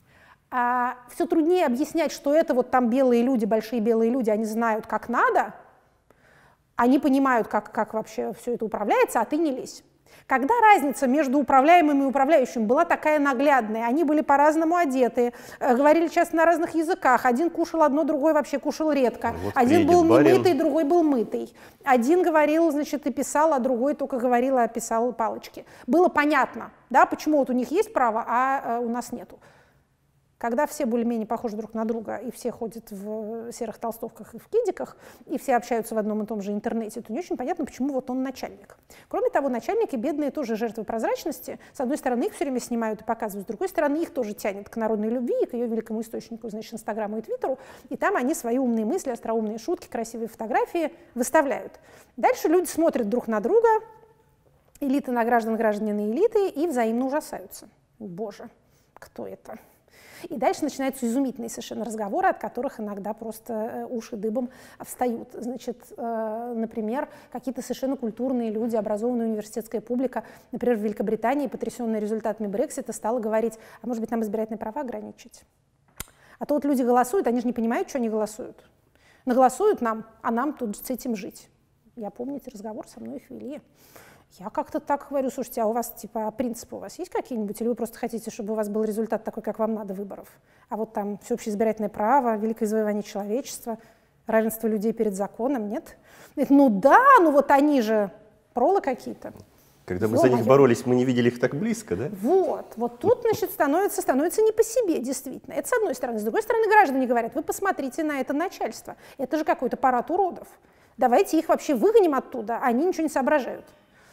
Все труднее объяснять, что это вот там белые люди, большие белые люди, они знают, как надо, они понимают, как вообще все это управляется, а ты не лезь. Когда разница между управляемым и управляющим была такая наглядная, они были по-разному одеты, говорили часто на разных языках, один кушал одно, другой вообще кушал редко, вот один был немытый, другой был мытый, один говорил, значит, и писал, а другой только говорил, а писал палочки. Было понятно, да, почему вот у них есть право, а у нас нету. Когда все более-менее похожи друг на друга, и все ходят в серых толстовках и в кедиках, и все общаются в одном и том же интернете, то не очень понятно, почему вот он начальник. Кроме того, начальники бедные тоже жертвы прозрачности. С одной стороны, их все время снимают и показывают, с другой стороны, их тоже тянет к народной любви и к ее великому источнику, значит, Инстаграму и Твиттеру, и там они свои умные мысли, остроумные шутки, красивые фотографии выставляют. Дальше люди смотрят друг на друга, элиты на граждан, граждане на элиты, и взаимно ужасаются. Боже, кто это? И дальше начинаются изумительные совершенно разговоры, от которых иногда просто уши дыбом встают. Значит, например, какие-то совершенно культурные люди, образованная университетская публика, например, в Великобритании, потрясенная результатами Брексита, стала говорить: а может быть, нам избирательные права ограничить? А то вот люди голосуют, они же не понимают, что они голосуют. Наголосуют нам, а нам тут с этим жить. Я помню, эти разговоры со мной их вели. Я как-то так говорю: слушайте, а у вас типа принципы у вас есть какие-нибудь, или вы просто хотите, чтобы у вас был результат такой, как вам надо, выборов? А вот там всеобщее избирательное право, великое завоевание человечества, равенство людей перед законом, нет? Ну да, ну вот они же пролы какие-то. Когда мы за них боролись, мы не видели их так близко, да? Вот тут, значит, становится не по себе, действительно. Это с одной стороны. С другой стороны, граждане говорят: вы посмотрите на это начальство. Это же какой-то парад уродов. Давайте их вообще выгоним оттуда, они ничего не соображают.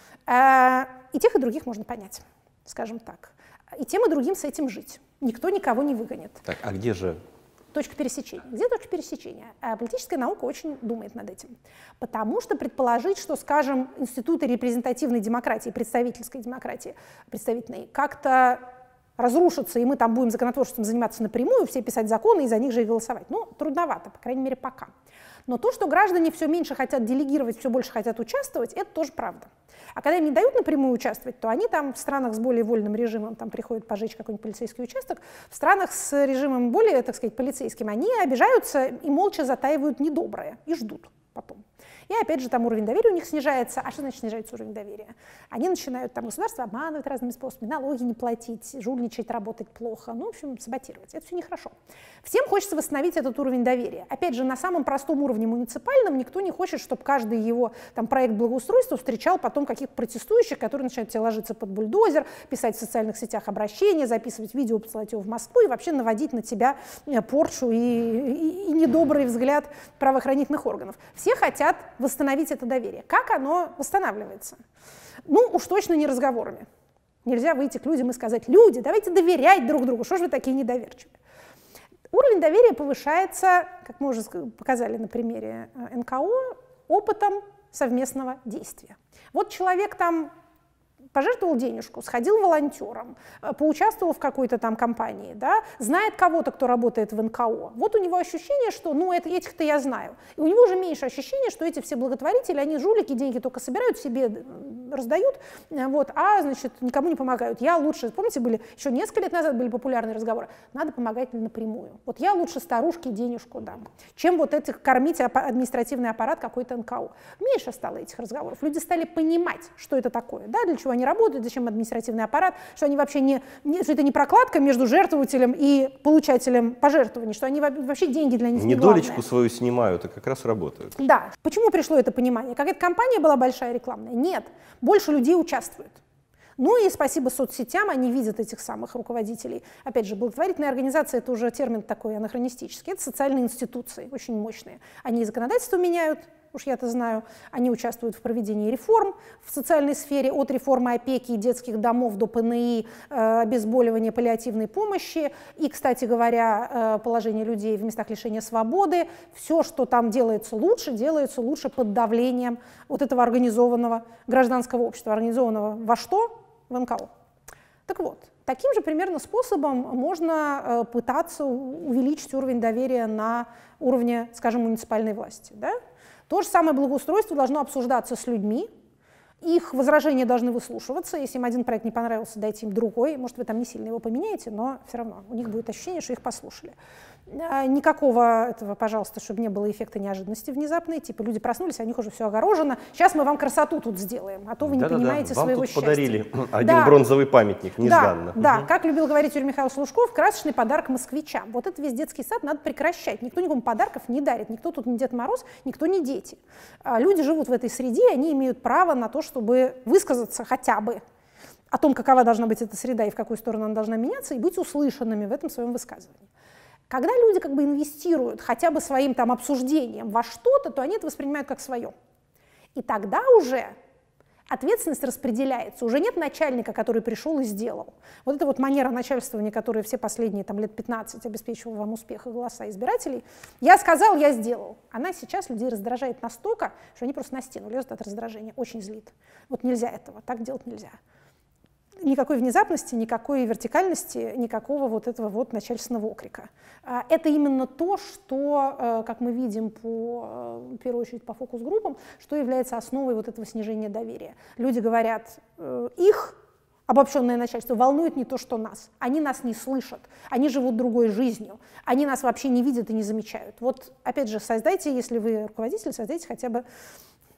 И тех, и других можно понять, скажем так. И тем, и другим с этим жить. Никто никого не выгонит. Так, а где же? Точка пересечения. Где точка пересечения? Политическая наука очень думает над этим. Потому что предположить, что, скажем, институты репрезентативной демократии, представительской демократии, представительной, как-то разрушатся, и мы там будем законотворчеством заниматься напрямую, все писать законы и за них же и голосовать. Ну, трудновато, по крайней мере, пока. Но то, что граждане все меньше хотят делегировать, все больше хотят участвовать, это тоже правда. А когда им не дают напрямую участвовать, то они там в странах с более вольным режимом там приходят пожечь какой-нибудь полицейский участок, в странах с режимом более, так сказать, полицейским, они обижаются и молча затаивают недоброе и ждут потом. И опять же там уровень доверия у них снижается. А что значит снижается уровень доверия? Они начинают там государство обманывать разными способами, налоги не платить, жульничать, работать плохо, ну, в общем, саботировать. Это все нехорошо. Всем хочется восстановить этот уровень доверия. Опять же, на самом простом уровне муниципальном никто не хочет, чтобы каждый его там проект благоустройства встречал потом каких-то протестующих, которые начинают тебе ложиться под бульдозер, писать в социальных сетях обращения, записывать видео, посылать его в Москву и вообще наводить на тебя порчу и недобрый взгляд правоохранительных органов. Все хотят восстановить это доверие. Как оно восстанавливается? Ну, уж точно не разговорами. Нельзя выйти к людям и сказать: люди, давайте доверять друг другу, что же вы такие недоверчивые? Уровень доверия повышается, как мы уже показали на примере НКО, опытом совместного действия. Вот человек там пожертвовал денежку, сходил волонтером, поучаствовал в какой-то там кампании, да, знает кого-то, кто работает в НКО. Вот у него ощущение, что ну этих-то я знаю. И у него уже меньше ощущения, что эти все благотворители, они жулики, деньги только собирают, себе раздают, вот, а, значит, никому не помогают. Я лучше, помните, были еще несколько лет назад были популярные разговоры, надо помогать напрямую. Вот я лучше старушке денежку дам, чем вот этих кормить административный аппарат какой-то НКО. Меньше стало этих разговоров. Люди стали понимать, что это такое, да, для чего они работают, зачем административный аппарат, что они вообще что это не прокладка между жертвователем и получателем пожертвований, что они вообще деньги для них не главное. Недолечку свою снимают, а как раз работают. Да. Почему пришло это понимание? Какая-то компания была большая рекламная? Нет. Больше людей участвуют. Ну и спасибо соцсетям, они видят этих самых руководителей. Опять же, благотворительная организация — это уже термин такой анахронистический. Это социальные институции, очень мощные. Они и законодательство меняют, уж я-то знаю, они участвуют в проведении реформ в социальной сфере, от реформы опеки и детских домов до ПНИ, обезболивания, паллиативной помощи и, кстати говоря, положение людей в местах лишения свободы. Все, что там делается лучше под давлением вот этого организованного гражданского общества, организованного во что? В НКО. Так вот, таким же примерно способом можно пытаться увеличить уровень доверия на уровне, скажем, муниципальной власти. Да? То же самое благоустройство должно обсуждаться с людьми, их возражения должны выслушиваться. Если им один проект не понравился, дайте им другой. Может, вы там не сильно его поменяете, но все равно у них будет ощущение, что их послушали. Никакого этого, пожалуйста, чтобы не было эффекта неожиданности внезапной. Типа люди проснулись, а у них уже все огорожено. Сейчас мы вам красоту тут сделаем, а то вы не понимаете своего счастья. Вам тут подарили один бронзовый памятник, нежданно. Да, как любил говорить Юрий Михайлович Лужков, красочный подарок москвичам. Вот это весь детский сад надо прекращать. Никто никому подарков не дарит. Никто тут не Дед Мороз, никто не дети. Люди живут в этой среде, они имеют право на то, чтобы высказаться хотя бы о том, какова должна быть эта среда и в какую сторону она должна меняться, и быть услышанными в этом своем высказывании. Когда люди как бы инвестируют хотя бы своим там обсуждением во что-то, то они это воспринимают как свое. И тогда уже ответственность распределяется. Уже нет начальника, который пришел и сделал. Вот эта вот манера начальствования, которая все последние там, лет 15 обеспечивала вам успех и голоса избирателей, я сказал, я сделал. Она сейчас людей раздражает настолько, что они просто на стену лезут от раздражения. Очень злит. Вот нельзя этого, так делать нельзя. Никакой внезапности, никакой вертикальности, никакого вот этого вот начальственного окрика. Это именно то, что, как мы видим, в первую очередь по фокус-группам, что является основой вот этого снижения доверия. Люди говорят, их обобщенное начальство волнует не то, что нас. Они нас не слышат, они живут другой жизнью, они нас вообще не видят и не замечают. Вот, опять же, создайте, если вы руководитель, создайте хотя бы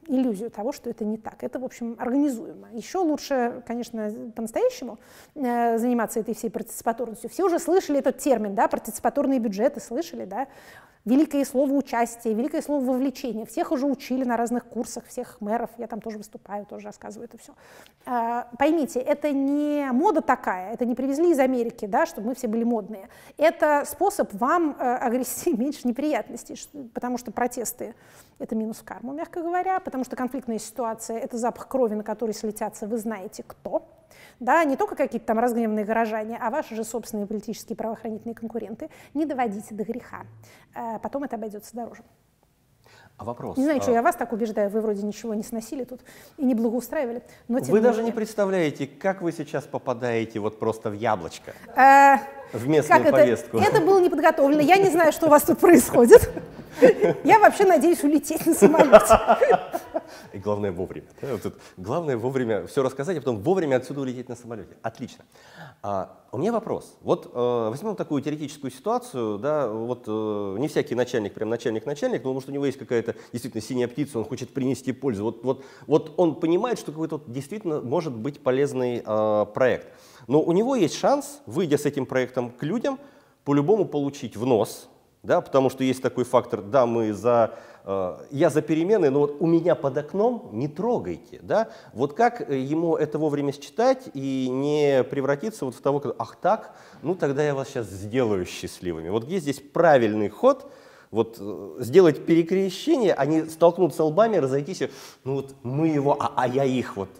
иллюзию того, что это не так. Это, в общем, организуемо. Еще лучше, конечно, по-настоящему заниматься этой всей партиципаторностью. Все уже слышали этот термин, да, партиципаторные бюджеты, слышали, да? Великое слово участие, великое слово вовлечение. Всех уже учили на разных курсах, всех мэров. Я там тоже выступаю, тоже рассказываю это все. Поймите, это не мода такая, это не привезли из Америки, да, чтобы мы все были модные. Это способ вам огрести меньше неприятностей, потому что протесты — это минус в карму, мягко говоря, потому что конфликтная ситуация — это запах крови, на который слетятся вы знаете кто. Да, не только какие-то там разгневанные горожане, а ваши же собственные политические правоохранительные конкуренты. Не доводите до греха. Потом это обойдется дороже. А вопрос? Не знаю, что я вас так убеждаю, вы вроде ничего не сносили тут и не благоустраивали. Но вы даже не представляете, как вы сейчас попадаете вот просто в яблочко, в местную повестку. Это было не подготовлено. Я не знаю, что у вас тут происходит. Я вообще надеюсь улететь на самолете. И главное вовремя. Да? Вот главное вовремя все рассказать, а потом вовремя отсюда улететь на самолете. Отлично. У меня вопрос. Вот возьмем такую теоретическую ситуацию, да, вот не всякий начальник, прям начальник, но может у него есть какая-то действительно синяя птица, он хочет принести пользу. Вот он понимает, что какой-то действительно может быть полезный проект. Но у него есть шанс, выйдя с этим проектом к людям, по-любому получить в нос. Да, потому что есть такой фактор, да, я за перемены, но вот у меня под окном не трогайте. Да? Вот как ему это вовремя считать и не превратиться вот в того, ах так, ну тогда я вас сейчас сделаю счастливыми. Вот где здесь правильный ход, вот сделать перекрещение, а не столкнуться лбами, разойтись, ну вот мы его, а я их вот.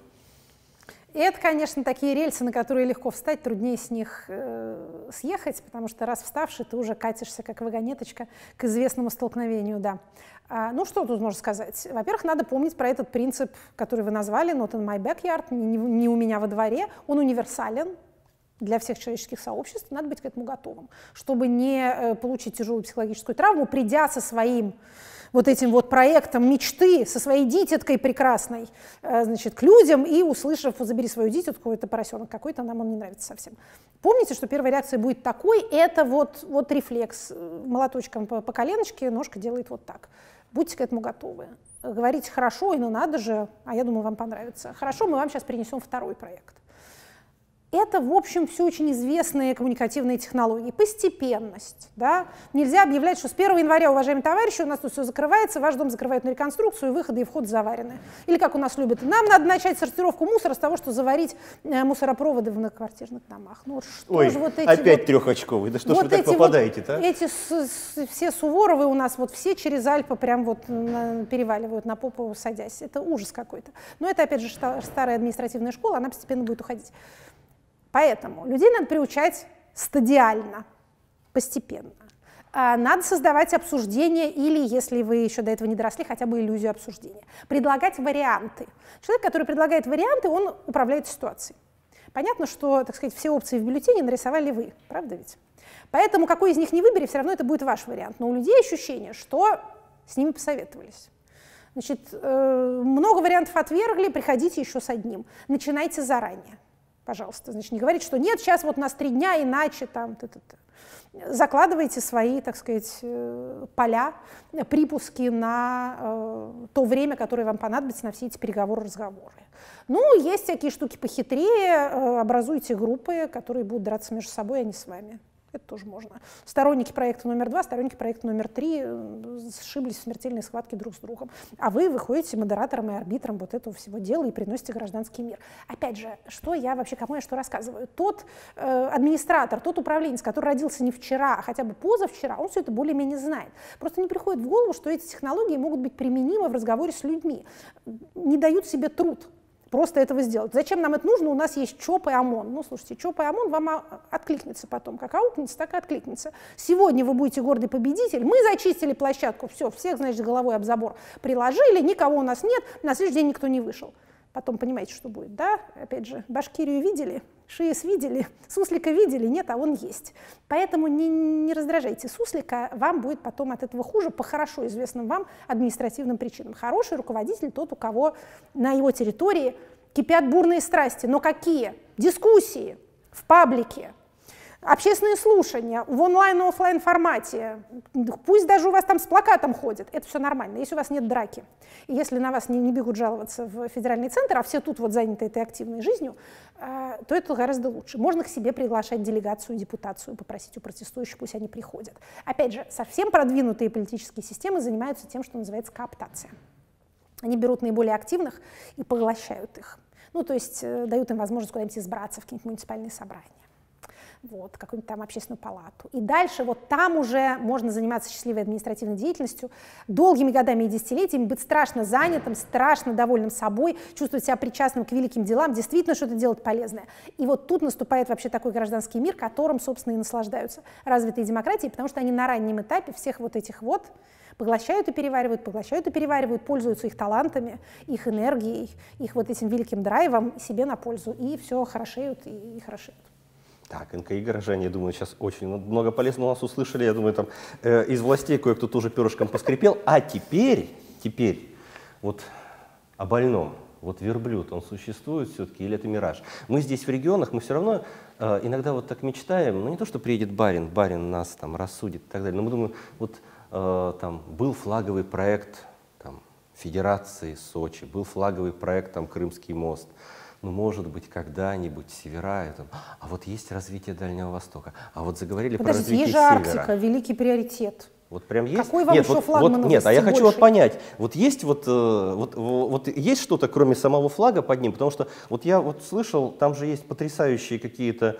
И это, конечно, такие рельсы, на которые легко встать, труднее с них съехать, потому что раз вставший, ты уже катишься, как вагонеточка, к известному столкновению, да. Ну, что тут можно сказать? Во-первых, надо помнить про этот принцип, который вы назвали, not in my backyard, не у меня во дворе. Он универсален для всех человеческих сообществ, надо быть к этому готовым, чтобы не получить тяжелую психологическую травму, придя со своим вот этим вот проектом мечты, со своей дитяткой прекрасной, значит, к людям и услышав, забери свою дитятку, это поросенок какой-то, нам он не нравится совсем. Помните, что первая реакция будет такой, это вот рефлекс, молоточком по коленочке, ножка делает вот так. Будьте к этому готовы. Говорите хорошо, и ну надо же, а я думаю, вам понравится. Хорошо, мы вам сейчас принесем второй проект. Это, в общем, все очень известные коммуникативные технологии. Постепенность. Да? Нельзя объявлять, что с 1 января, уважаемые товарищи, у нас тут все закрывается, ваш дом закрывают на реконструкцию, выходы и входы заварены. Или как у нас любят, нам надо начать сортировку мусора с того, что заварить мусоропроводы в многоквартирных домах. Ну, что ой, же вот эти опять вот, трехочковый, да что вот ж вы так попадаете-то? Вот, эти все Суворовы у нас вот все через Альпы прям вот переваливают на попу, садясь. Это ужас какой-то. Но это, опять же, старая административная школа, она постепенно будет уходить. Поэтому людей надо приучать стадиально, постепенно. Надо создавать обсуждение или, если вы еще до этого не доросли, хотя бы иллюзию обсуждения. Предлагать варианты. Человек, который предлагает варианты, он управляет ситуацией. Понятно, что, так сказать, все опции в бюллетене нарисовали вы, правда ведь? Поэтому какой из них не выбери, все равно это будет ваш вариант. Но у людей ощущение, что с ними посоветовались. Значит, много вариантов отвергли, приходите еще с одним. Начинайте заранее. Пожалуйста, значит, не говорите, что нет, сейчас вот у нас 3 дня, иначе там. Закладывайте свои, так сказать, поля, припуски на то время, которое вам понадобится на все эти переговоры, разговоры. Ну, есть всякие штуки похитрее, образуйте группы, которые будут драться между собой, а не с вами. Это тоже можно. Сторонники проекта номер 2, сторонники проекта номер 3 сшиблись в смертельной схватке друг с другом. А вы выходите модератором и арбитром вот этого всего дела и приносите гражданский мир. Опять же, кому я что рассказываю? Тот администратор, тот управленец, который родился не вчера, а хотя бы позавчера, он все это более-менее знает. Просто не приходит в голову, что эти технологии могут быть применимы в разговоре с людьми. Не дают себе труд просто этого сделать. Зачем нам это нужно? У нас есть ЧОП и ОМОН. Ну, слушайте, ЧОП и ОМОН вам откликнется потом. Как аукнется, так и откликнется. Сегодня вы будете гордый победитель. Мы зачистили площадку. Все, всех, значит, головой об забор приложили, никого у нас нет, на следующий день никто не вышел. Потом понимаете, что будет, да? Опять же, Башкирию видели, ШИЭС видели, Суслика видели, нет, а он есть. Поэтому не раздражайте Суслика, вам будет потом от этого хуже по хорошо известным вам административным причинам. Хороший руководитель тот, у кого на его территории кипят бурные страсти. Но какие? Дискуссии в паблике, Общественные слушания в онлайн и офлайн формате, пусть даже у вас там с плакатом ходят, это все нормально, если у вас нет драки. И если на вас не бегут жаловаться в федеральный центр, а все тут вот заняты этой активной жизнью, то это гораздо лучше. Можно к себе приглашать делегацию, депутацию, попросить у протестующих, пусть они приходят. Опять же, совсем продвинутые политические системы занимаются тем, что называется кооптация. Они берут наиболее активных и поглощают их. Ну, то есть дают им возможность куда-нибудь избраться в какие-нибудь муниципальные собрания. Вот, какую-нибудь там общественную палату. И дальше вот там уже можно заниматься счастливой административной деятельностью, долгими годами и десятилетиями, быть страшно занятым, страшно довольным собой, чувствовать себя причастным к великим делам, действительно что-то делать полезное. И вот тут наступает вообще такой гражданский мир, которым, собственно, и наслаждаются развитые демократии, потому что они на раннем этапе всех вот этих вот поглощают и переваривают, пользуются их талантами, их энергией, их вот этим великим драйвом себе на пользу, и все хорошеют и хорошеют. Так, НКИ горожане, я думаю, сейчас очень много полезного у нас услышали. Я думаю, там из властей кое-кто тоже перышком поскрипел. А теперь вот о больном. Вот верблюд, он существует все-таки или это мираж? Мы здесь в регионах, мы все равно иногда вот так мечтаем, ну не то, что приедет барин нас там рассудит и так далее, но мы думаем, вот там был флаговый проект там, Федерации Сочи, был флаговый проект там, Крымский мост. Ну, может быть, когда-нибудь севера, а вот есть развитие Дальнего Востока, а вот заговорили про развитие есть же севера. Арктика, великий приоритет. Вот прям есть? Какой вам еще флагмановости нет, а я хочу больше? вот понять, вот есть вот есть что-то, кроме самого флага под ним, потому что вот я вот слышал, там же есть потрясающие какие-то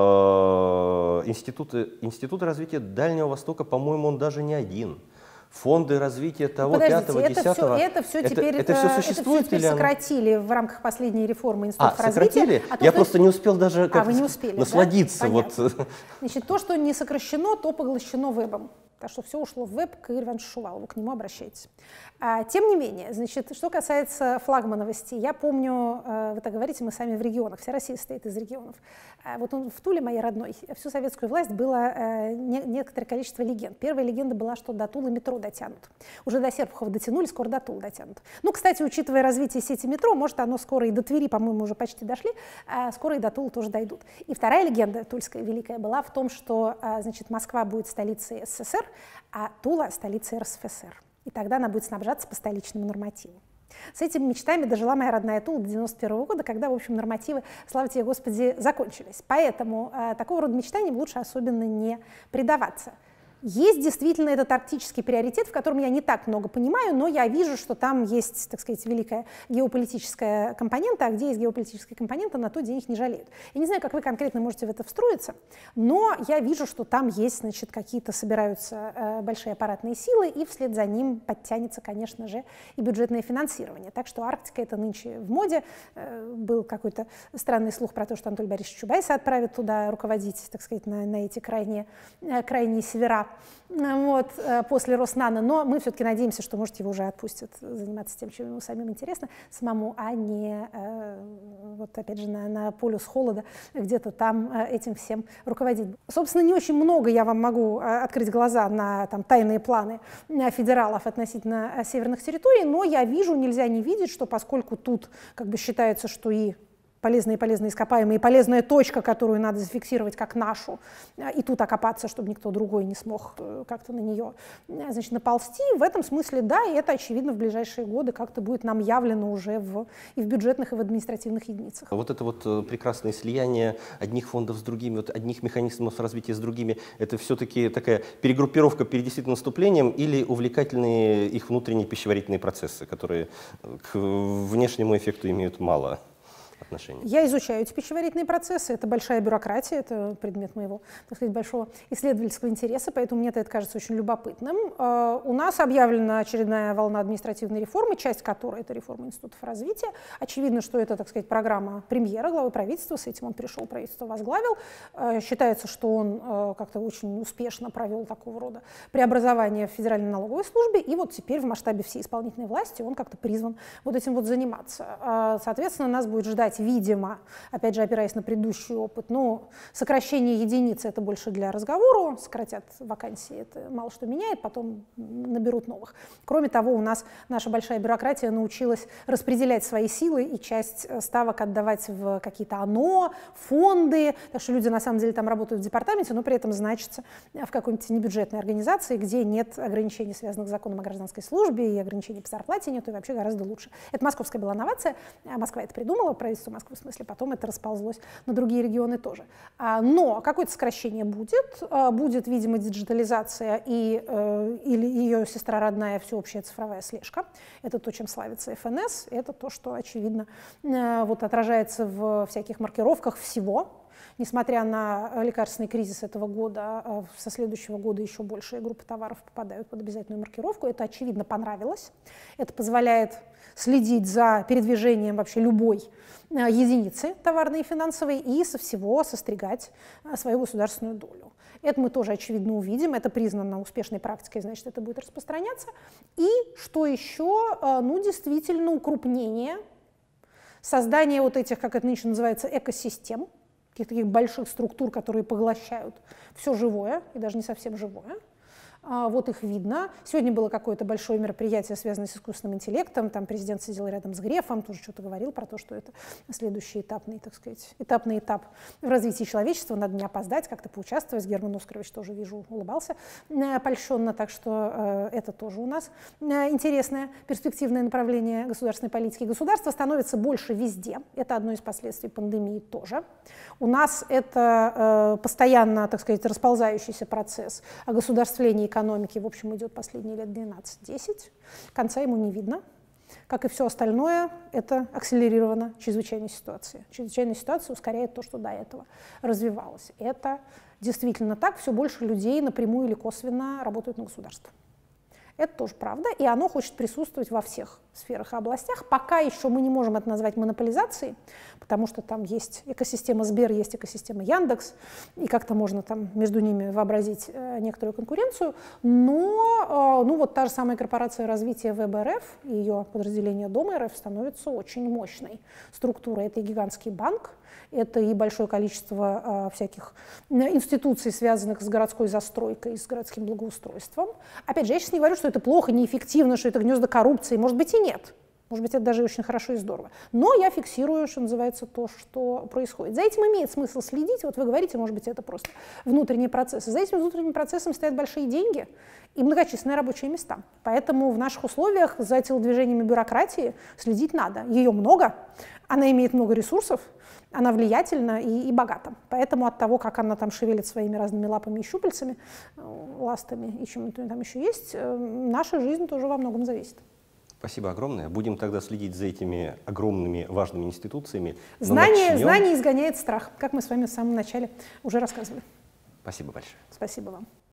институты развития Дальнего Востока, по-моему, он даже не один. Фонды развития того, 5-го, 10-го. Это все теперь сократили в рамках последней реформы институтов развития. Сократили? Я просто не успел даже насладиться. Да? Вот. Значит, то, что не сокращено, то поглощено вебом. Так что все ушло в веб к Игорю Ивановичу Шувалову, к нему обращайтесь. Тем не менее, значит, что касается флагмановости, я помню, вы так говорите, мы сами в регионах, вся Россия состоит из регионов. Вот в Туле, моей родной, всю советскую власть было некоторое количество легенд. Первая легенда была, что до Тулы метро дотянут. Уже до Серпухова дотянули, скоро до Тулы дотянут. Ну, кстати, учитывая развитие сети метро, может, оно скоро и до Твери, по-моему, уже почти дошли, скоро и до Тулы тоже дойдут. И вторая легенда, тульская великая, была в том, что, значит, Москва будет столицей СССР, а Тула – столицей РСФСР. И тогда она будет снабжаться по столичному нормативу. С этими мечтами дожила моя родная Тула до 91 года, когда, в общем, нормативы, слава тебе, Господи, закончились. Поэтому такого рода мечтаниям лучше особенно не предаваться. Есть действительно этот арктический приоритет, в котором я не так много понимаю, но я вижу, что там есть, так сказать, великая геополитическая компонента, а где есть геополитическая компонента, на то денег не жалеют. Я не знаю, как вы конкретно можете в это встроиться, но я вижу, что там есть, значит, какие-то собираются большие аппаратные силы, и вслед за ним подтянется, конечно же, и бюджетное финансирование. Так что Арктика — это нынче в моде. Был какой-то странный слух про то, что Анатолий Борисович Чубайса отправит туда руководить, так сказать, на эти крайние севера. Вот, после Роснано, но мы все-таки надеемся, что, может, его уже отпустят заниматься тем, чем ему самим интересно, самому, а не, вот опять же, на полюс холода, где-то там этим всем руководить. Собственно, не очень много я вам могу открыть глаза на там, тайные планы федералов относительно северных территорий, но я вижу, нельзя не видеть, что поскольку тут как бы считается, что и полезные ископаемые, и полезная точка, которую надо зафиксировать как нашу, и тут окопаться, чтобы никто другой не смог как-то на нее, значит, наползти. В этом смысле, да, и это, очевидно, в ближайшие годы как-то будет нам явлено уже и в бюджетных, и в административных единицах. Вот это вот прекрасное слияние одних фондов с другими, вот одних механизмов развития с другими, это все-таки такая перегруппировка перед действительным наступлением или увлекательные их внутренние пищеварительные процессы, которые к внешнему эффекту имеют мало отношения? Я изучаю эти пищеварительные процессы, это большая бюрократия, это предмет моего, так сказать, большого исследовательского интереса, поэтому мне это кажется очень любопытным. У нас объявлена очередная волна административной реформы, часть которой это реформа институтов развития. Очевидно, что это, так сказать, программа премьера, главы правительства, с этим он пришел, правительство возглавил. Считается, что он как-то очень успешно провел такого рода преобразование в Федеральной налоговой службе, и вот теперь в масштабе всей исполнительной власти он как-то призван вот этим вот заниматься. Соответственно, нас будет ждать сказать, видимо, опять же, опираясь на предыдущий опыт, ну, сокращение единицы — это больше для разговора, сократят вакансии, это мало что меняет, потом наберут новых. Кроме того, у нас наша большая бюрократия научилась распределять свои силы и часть ставок отдавать в какие-то ОНО, фонды, так что люди на самом деле там работают в департаменте, но при этом значатся в какой-нибудь небюджетной организации, где нет ограничений, связанных с законом о гражданской службе, и ограничений по зарплате нет, и вообще гораздо лучше. Это московская была новация, Москва это придумала, правительство Москвы в смысле, потом это расползлось на другие регионы тоже. Но какое-то сокращение будет, видимо, диджитализация или ее сестра родная всеобщая цифровая слежка. Это то, чем славится ФНС, это то, что, очевидно, вот отражается в всяких маркировках всего. Несмотря на лекарственный кризис этого года, со следующего года еще большая группа товаров попадают под обязательную маркировку. Это, очевидно, понравилось. Это позволяет следить за передвижением вообще любой единицы товарной и финансовой и со всего состригать свою государственную долю. Это мы тоже, очевидно, увидим. Это признано успешной практикой, значит, это будет распространяться. И что еще? Ну, действительно, укрупнение, создание вот этих, как это нынче называется, экосистем, каких-то таких больших структур, которые поглощают все живое и даже не совсем живое. Вот их видно. Сегодня было какое-то большое мероприятие, связанное с искусственным интеллектом. Там президент сидел рядом с Грефом, тоже что-то говорил про то, что это следующий этапный, так сказать, этапный этап в развитии человечества. Надо не опоздать, как-то поучаствовать. Герман Оскарович тоже, вижу, улыбался польщенно, так что это тоже у нас интересное перспективное направление государственной политики. Государство становится больше везде. Это одно из последствий пандемии тоже. У нас это постоянно, так сказать, расползающийся процесс огосударствления экономики, в общем, идет последние лет 12-10. Конца ему не видно. Как и все остальное, это акселерировано чрезвычайной ситуацией. Чрезвычайная ситуация ускоряет то, что до этого развивалось. Это действительно так. Все больше людей напрямую или косвенно работают на государство. Это тоже правда, и оно хочет присутствовать во всех сферах и областях. Пока еще мы не можем это назвать монополизацией, потому что там есть экосистема Сбер, есть экосистема Яндекс, и как-то можно там между ними вообразить некоторую конкуренцию. Но ну, вот та же самая корпорация развития ВБ-РФ и ее подразделение Дома РФ становится очень мощной структурой. Это и гигантский банк, это и большое количество всяких институций, связанных с городской застройкой, с городским благоустройством. Опять же, я сейчас не говорю, что это плохо, неэффективно, что это гнезда коррупции. Может быть, и нет. Может быть, это даже очень хорошо и здорово. Но я фиксирую, что называется, то, что происходит. За этим имеет смысл следить. Вот вы говорите, может быть, это просто внутренние процессы. За этим внутренним процессом стоят большие деньги и многочисленные рабочие места. Поэтому в наших условиях за телодвижениями бюрократии следить надо. Ее много, она имеет много ресурсов, она влиятельна и богата. Поэтому от того, как она там шевелит своими разными лапами и щупальцами, ластами и чем-то там еще есть, наша жизнь тоже во многом зависит. Спасибо огромное. Будем тогда следить за этими огромными важными институциями. Знание изгоняет страх, как мы с вами в самом начале уже рассказывали. Спасибо большое. Спасибо вам.